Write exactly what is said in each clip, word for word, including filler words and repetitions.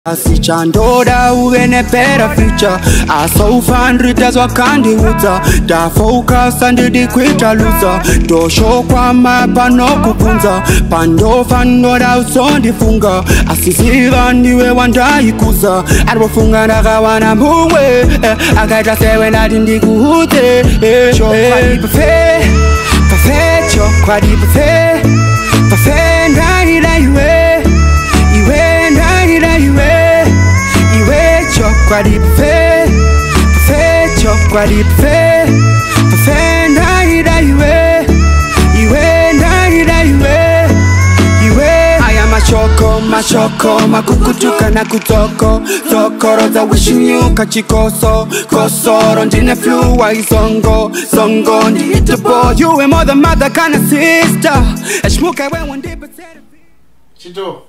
Asichandoda uwe nepera future aso fandrita zvakandiudza ndafocus andidi kuita luza ndosho kwamapa nokubvunza pandofanora usondifunga asiziva ndiwe wandaikuza aribofunga ndakawana mumwe akaita sewe ndati ndikuudze chokwadi pafe pafe chokwadi pafe pafe ndaida iwe iwe ndaida iwe iwe chokwadi pafe pafe chokwadi pafe pafe ndaida iwe iwe ndaida iwe iwe aya machoko machoko makukutuka na kutoko zokoro za wishing you kachikoso kosoro ndine fluwa izongo zongo ndite boy you a mother mother kind of sister ashmuka we one day but Chito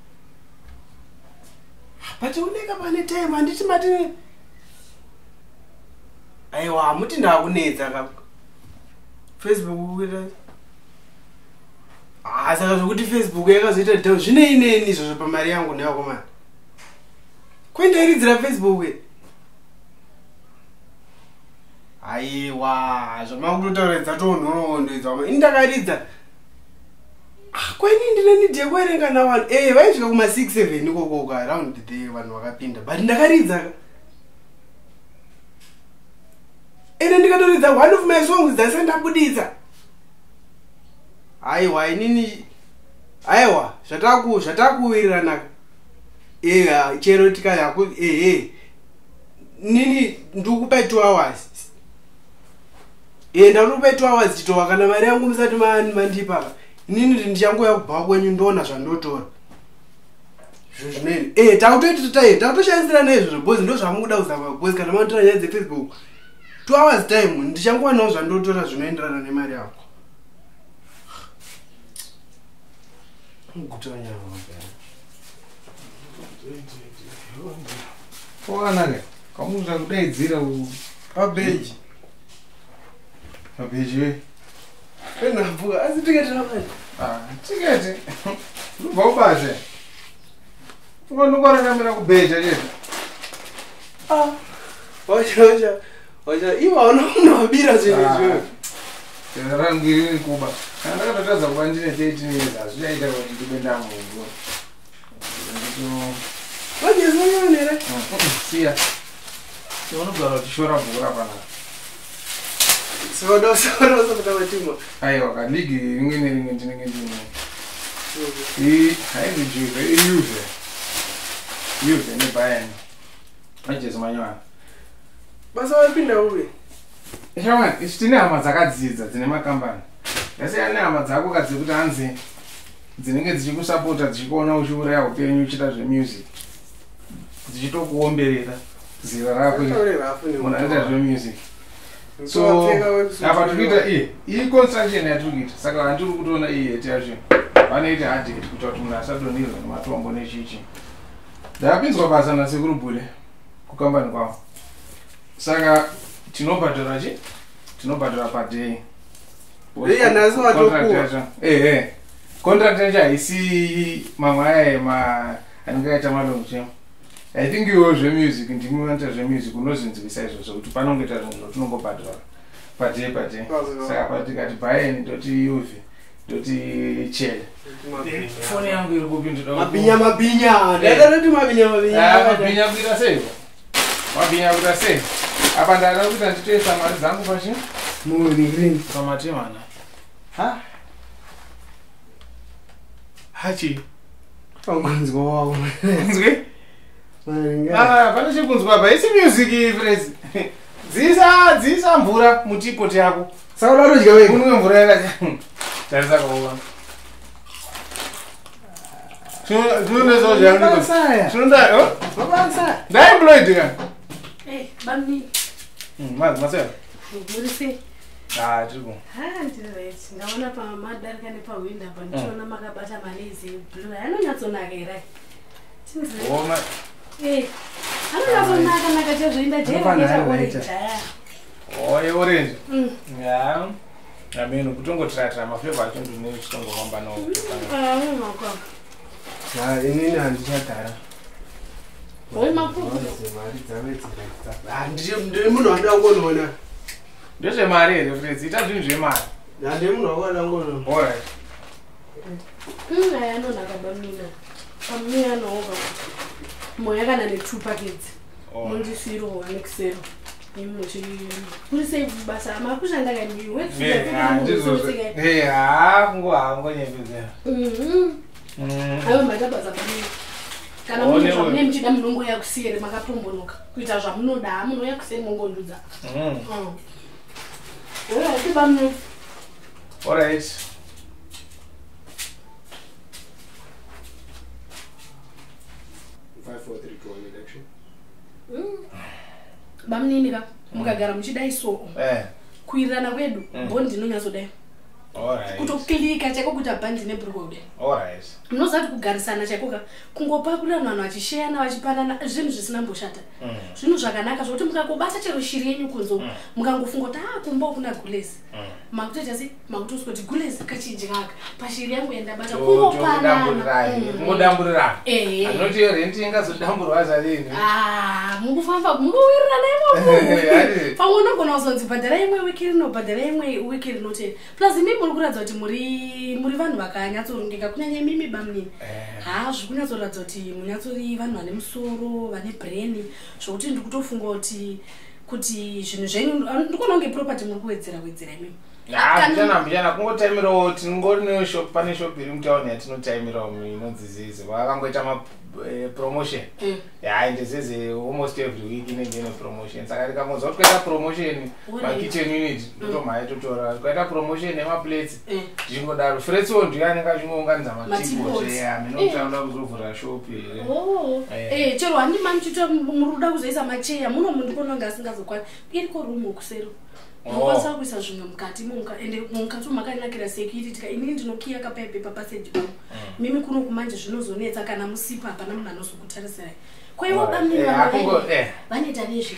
Pati uneka pane time anditi mati aiwa muti ndakunedza ka Facebook kuita ah saka zvokuti Facebook yakazoita dhao zvine ineni izvo pamari yangu ndeyako mani kwendairidzira Facebook aiwa zvamakutotaura tonhondoidza ini ndakaridza kweni ndine nidhe kuerenga na vanhu eh vaisvika kuma six seven ikoko around the day vanhu vakapinda but ndakaridza ene ndikatoridza one of my songs dzasendabuditsa aiwa inini aiwa zvataku zvatakuwirirana eh chero tikayaku eh eh nini ndikupa two hours eh ndakupa two hours chitowa kana mari yangu musati mandipa nini ndichangoya kubva kwenyu ndona zvandotora zvizvineni eh takutoita taita takutoshandisira nezvo bozi ndo zvamukuda kuzama bozi kana manotora nyaya dzeFacebook two hours time ndichangowanawo zvandotora zvinoenderana nemari yako ngutonya Oanake kamuza kudaidzira pabeji pabeji we ena mbuga asi tiketi namani ah tiketi ubaubaze unokora kamera kubeja chete ah wacha wacha wacha iwa unobira zvinhu zvo rangiri kuba kana ndakatotadza kuva ndine thirteen years hazvichaita kuti ndibe ndamungu wajezonera siya unogara kuchishora bhuku rapanapa sodo sodo sodo matimo aiwa kaligi rimwe nerimwe ndinenge ndine i haindi juve iyuve yuve nebayani majezi manywana basa wapinda uve shamani ichi tine hama dzakadzidza dzine makambani yasiyana nehama dzako kadzi kuti hanzi dzinenge dzichikusapota dzichikuona uchiuraya upenyu uchita zvemusic dzichitokuomberera zira rako munhu anoita zvemusic so apa tikuita iye iyi construction yatiri kuita saka handiri kutoona iyi yeti yacho vanoita hadheti kuita kuti munhu asadonirwa nematombo nechichi ndakapinzwa basa nasekurubhude kukambani kwavo saka tinobhadhara chi tinobhadhara padhay ehe contract yacho haisi mamwe aya anenge aita malong term I think iwo zvemusic ndimi vanoita zvemusic unozinzivisa izvozvo kuti panongoita zvinhu zvatinongobhadhara padhay padhay saka patikati bhayeni doti yuvi doti chele foni yangu iri kupindura mabinya mabinya ndadaroti mabinya mabinya mabinya kuita sei mabinya kuita sei apa ndada kuita nditoisa mari dzangu pachi murini pamatemana ha hachi pangonzwa wawo nzwe ah pane chikunzwa apa isi music friends dzisa dzisa mvura mutipoti yako saka unodya wewe unwe mvura yakati tarisa kaona Tune zo jangu. Tunda, oh? Babansa. Dai employed kan. Eh, bamni. Hmm, mas mas é. Ngurisi. Ah, tudo. Ah, ndire. Ngaona pa madar kane pa winda pa ndona makabata malezi blue. Anonyatsonakera. Chinzi. Oh, ma. Eh. Anonyatsonaka nakaje zvoinda jera kesha orange. Oh, e orange. Mm. Yeah. I mean, kutongotratra mafeva acho ndine chitongofamba nawo. Ah, ngoko. Ah, inini handichadhara. Oi mapupu. Mari dzavedzera. Ndiri ndiri munhu wanda ngoona. Ndezve mari here Fredzi, ita zvinhu zvemari. Ndiri munhu wanda ngoona. Alright. Mm, ayanonaka bamina. Bamina noga. Moya kana ne two packets. Mondisiro one xero. Imuchi. Kurise basa makushanda kani wewe. Eh, ah, ngo hango nyepedzera. Mhm. Mm. Ayo matabaza bamina. Kana munhu mune mchida munongo yakusiyere makapombonoka kuita zvamunoda munhu yakusiyere mongondudza. Mhm. Mm. Ora tiba mu. Alright. five four three two one election. Mm. Bamninika mukagara muchida iso. Eh. Kuwirirana kwedu bondi nonyazodai. Alright. Kutokilika chako kuti abhandi nebrigode. Alright. Munozati kugarisana chakoka kungopa kuti vanhu vachisheyana vachipanana zvinhu zvisina mboshata. Zvinhu zvakanaka zvokuti mukakobata chero shiri yenyu kunzo mukangofunga kuti ah kumba kuna gulesi. Makutoita sei makutosi kuti gulesi kachinji kaka pashiri yangu enda bata kungopanana. Mudamburira. Eh. Anoti rent ingazodamburwa zalini. Ah, mukufamba mukuwirirana imomo. Pamwe nogona kuzonzi bhadhara imwe wiki rino bhadhara imwe wiki rinote. Plus mimi muri kuratidza kuti muri muri vanhu vakanyatsorongeka kunyanya mimi bamini. Ha zvikunyatsoratidza kuti munyatsori vanhu vane musoro vane brain zvokuti ndikutofunga kuti kuti zvinhu zvenyu ndikona kunge property muri kuwedzera wedzera mimi. Ah, kana mbiyana kungotaimirawo tingori ne shop pane shop iri mutauni yatinotaimirawo inonzizize vakangoita ma promotion. Yeah, ndizeze almost every week inenge ine promotion. Saka ndikamuzwa kuti kwaita promotion ma kitchen unit ndomaya totora. Kwaita promotion nema plates. Zvingodaro Fretso ndiyani ngazvingounganidza matipo yeah, minotaura kuzovhura shop here. Oh. Eh, chero handi manchito muruda kuzoisa macheya muno mundu kononga asingazokwani. Iriko room kusero. Mukwanisa kuisa zvimwe mukati munka ende mukati makanakira security tika inini ndinokiya kapepe papasage pangu. Mimi kuno kumanje zvinozonetsa kana musipa hapana munhu anozokutarisira. Kwaiwa bamini vanhu vanoita nezvi.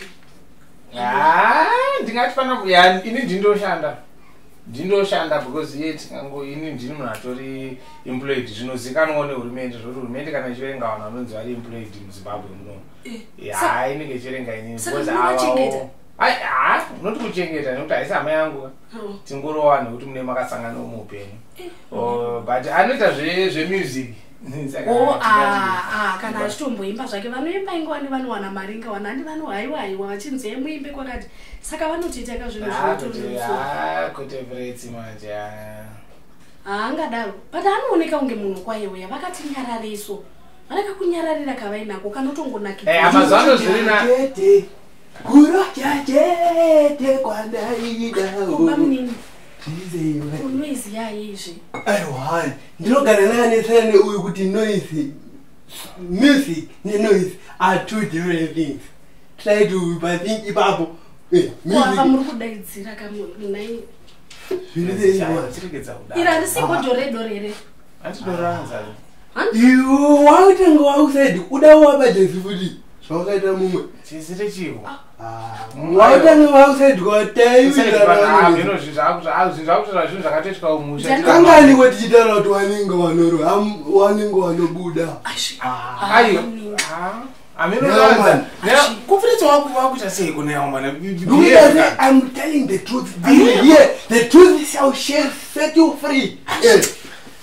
Ah, ndingati pana kuya ini ndindoshanda. Ndindoshanda because yet ngango ini ndini munhu atori employed zvinozikanwa nehurumende zvoti hurumende kana ichiverenga vanhu vanonzi vari employed muZimbabwe muno. Yeah, inenge ichiverenga inini because ava ai ah not kuchengeta nekuti aisa hama yangu tingorowa nekuti mune makasangana muupenyu. Oh, but anoita zve zve music. Oh, ah ah kana achitomboimba zvake vanoimba ingwa ni vanhu wana maringa wana ndi vanhu haiwa haiwa vachinze muimbe kwakati saka vanotiita ka zvinhu zvinotonzo. Ah, kuti Fretsi manje. Ah, angadaro but anooneka unge munhu kwayewe vakati nyarariso vanaka kunyararira kavainako kanotongonakira. Eh, amazano zvirina Kuroja jete kwanaida. Bamini. Tize. Noise ya izvi. Aiwa, ndinogara nane sane uyu kuti noise music ne noise are two different things. Try to but think ipapo. Eh, music. Kwa muri kudaidzira kamunai. Zvirize chirigedza kudai. Ira risipo dorere. Antidoranza. You wautenga wausaid udawa bajesu futi. Zvakaita mumwe. Chisire chivo. Ah, wautenga wausaid gotai wira. Bino zvizaku zvizaku zvinhu zvakatoitika umusha. Kangani kuti chitara kuti waninga wanoro am waninga wanobuda. Ah, ayo. Ah. Amino man. Now, confidence wako wakuita sei kuna yao man. I'm telling the truth. Yeah, the truth shall set you free. Yes.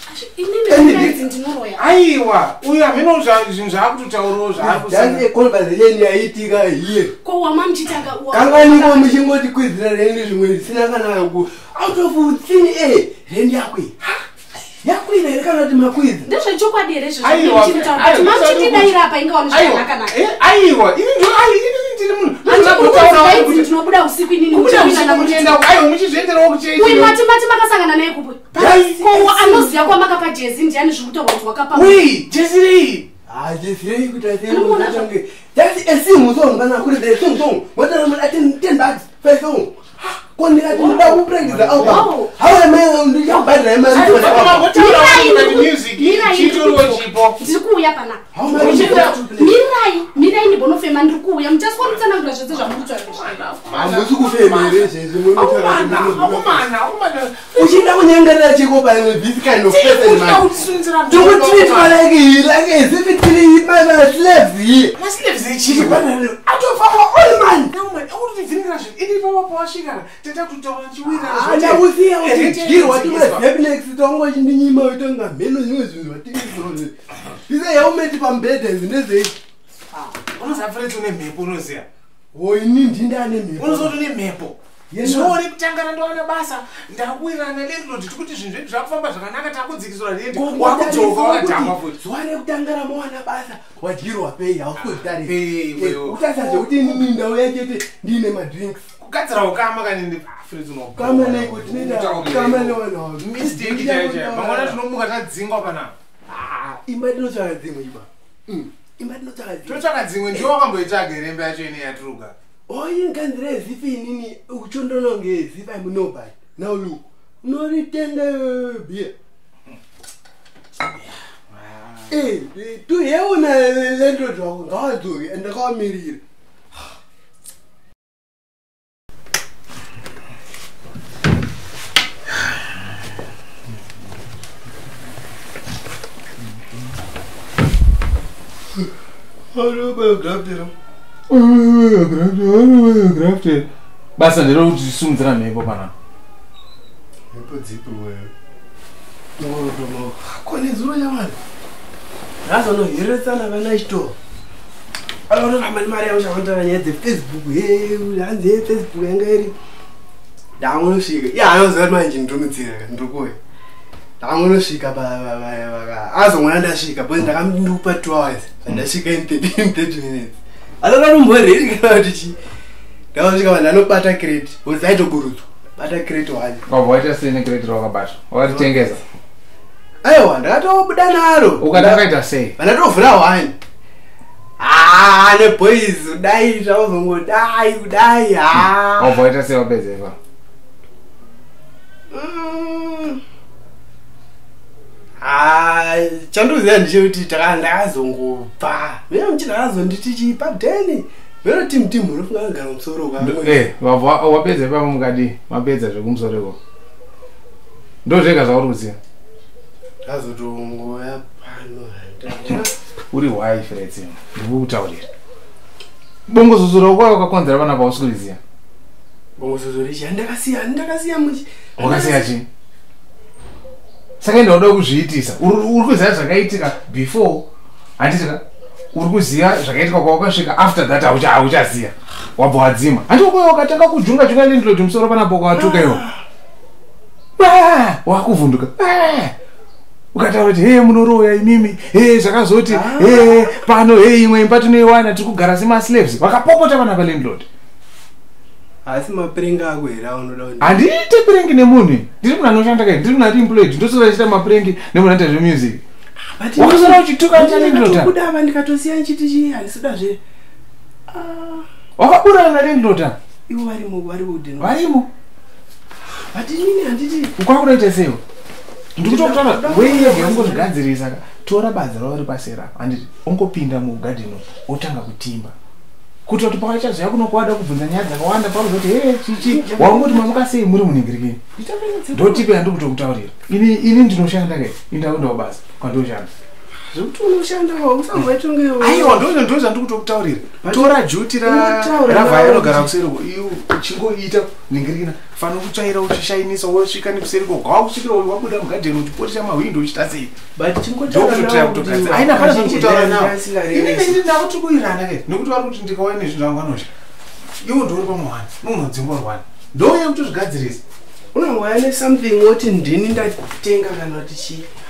Aiwa, uyu amino zvinhu zvakutotaurawo zvakusana. That's a conversation yaitika here. Ko wamamchitanga wa. Kangani ko muchingoti kwizira reni zvimwe zvisina kana ku out of thin air rendi yakwe. Yakwira ere kana kuti makwiza. Ndezve chokwadi ere izvo zvinochitaura kuti mamchitidaira apa ingawa zvakanaka. Aiwa, ini ndo ai ini ndiri munhu. Ndinotaura kuti ndinobuda usiku inini muchikuenda muchienda aiwa muchizvienderawo kuchechi. Uyu mati mati makasangana naye kupo. Ko anoziya kwa makapa jezi ndiani zvikutorwa kuti wakapa. Ui, jezi rei. Ah, jezi rei kuti atende mutange. That's a sing song bana kuti the song song. What are we attend ten bags five song. Koni ati muda uprengeza album. Hawa mimi ndija badra mimi. What music? Chitoro chipo. Ndikuuya pana. Mirai, mirai ni bonofema ndikuuya. Mchaswa mtsana ngura zvese zvamutwa. Amusi kufema ere zvese mwe mutara. Akomana, akomana. Uchinda kunyengerera chiko pa this kind of person man. Do we treat like like as if it is my slaves here. My slaves ndechiri atofamba all man naumani autidzingira zvinhu ini papa pawasvikana tata kutaura chiwira ndakusiya uchidyirwa timazepinex tongo chindinyima utonga mheno zvimwe zvinhu vatinizone ise yaumeti pambedha zvinezei unozafareti une mhepo unoziya oini ndindane mhepo unozoti une mhepo zvoone kutangana ndowana basa ndakuwirirana landlord tikuti zvinhu zvedu zvakufamba zvakanaka takudzikiswa rendi wakudzoka wakadhama futi zuva rekutangana mowana basa wadyirwa pei haukozvitarei utasa zvekuti ini mindau yachete ndiine madrinks kugadzira ukama kanini kama neikuti kama newana mistake chaicha vamwana tinomuka tadzingwa panapa imba tinotsvaka dzimwe iba imba tinotsvaka dzimwe totsvaka dzimwe ndiwo wakamboitsvaga rembe yacho ine yatiruka oyi nganzira ezifi inini uchondononge ezifi amunobhai now look unoritenga bia eh tu yeuna landlord wako ngawadzoki andakawamirira basa ndero kuti simudzira mhepo panapa mhepo dzipi wewe notomo kone zuro yamani razonoheretsana vana chito alororamba mari yamushakondana nyaya dzefacebook ye hanzi yefacebook yanga iri ndamunosvika iye anoziva kuti manje ndinomudzira ndikuwe ndamunosvika azomwana ndasvika bcause ndakamndupa two hours andasvika in thirty minutes alokanomboreri kana kuti chi ndakasvika vanhu anobata crate bcause aitoburudzwa bata crate wani wabva waita sene crate rawakabata wakatitengesa aiwa ndakatobuda naro ukatakaita sei vanatovhura wani haa neboys kudai zvauzongodai kudai haa wabva waita sei wapedzepa chandoziva ndichekuti ndakazongobva mena muchi ndakazonditi chipabdeni meno timu timu unofunga kugara musoro wabva wapedza ipapo mukadi mapedza zvekumusoro ndo zvega zvauri kuziva ndazotongoya pano uri wai fretse ndikukutaurira bongososoro kwayo ukakonzera vana pausikuliziva bongososoro ichi handakasiya handakasiya muchi wakasiya chii saka ndauda kuzviitisa uri kuziva zvakaitika before handitika uri kuziva zvakaitika kwawakasvika after that hauchaziva wabva wadzima handikokoyo wakatanga kujunga junga landlord musoro panapo kwawatuka iwo wakuvhunduka ukataura kuti he munoroya imimi he zvakazoti he pano he imwe imba tinoiwana tiri kugara semaslaves vakapopota vana valandlord asi mapurengi ako here aunoda handiite purengi nemunhu ndiri munhu anoshanda kai ndiri munhu ari employed ndosora achita mapurengi nemunhu anoita zvemusic wakasora uchituka chalandlordkudava ndikatosiya nchiti chii handisudazve wakaburana nalandlord ivo varimo varikudheno varimo but inini handiti ukwakudaita seiwo ndikutokutaura weiyege ungozvigadzirisa tora badza ravo ripasera handiti ongopinda mugadheni otanga kutimba kuti kuti pakachazoya kunokwada kubvunza nyaya dzakawanda pakuzoti he chichi waungoti mamuka sei muri munhingirikini ndotipe handikutokutaurira ini ini ndinoshanda kai indakundawo basa kwandoshanda zvekuti unoshanda usamboitongewo aiwa ndozvo ndo zvandikutokutaurira tora juti ravhaya inogara kuseriko iwe uchingoita ningirikina fanira kutsvaira uchishainisa wosvika nekuseri ko gawakusvikira wabuda mugadheni uchipotisha mahwindo uchita sei aina pana zvandikutaura nawo ini ndakuti kuirana kai nekuti vari kuti ndikauya nezvinhu zvangu vanosha iwo ndori pamwani munodzingwa rwani ndouya kutozvigadzirisa unangwaya nesomething woti ndini ndatenga kana kuti chii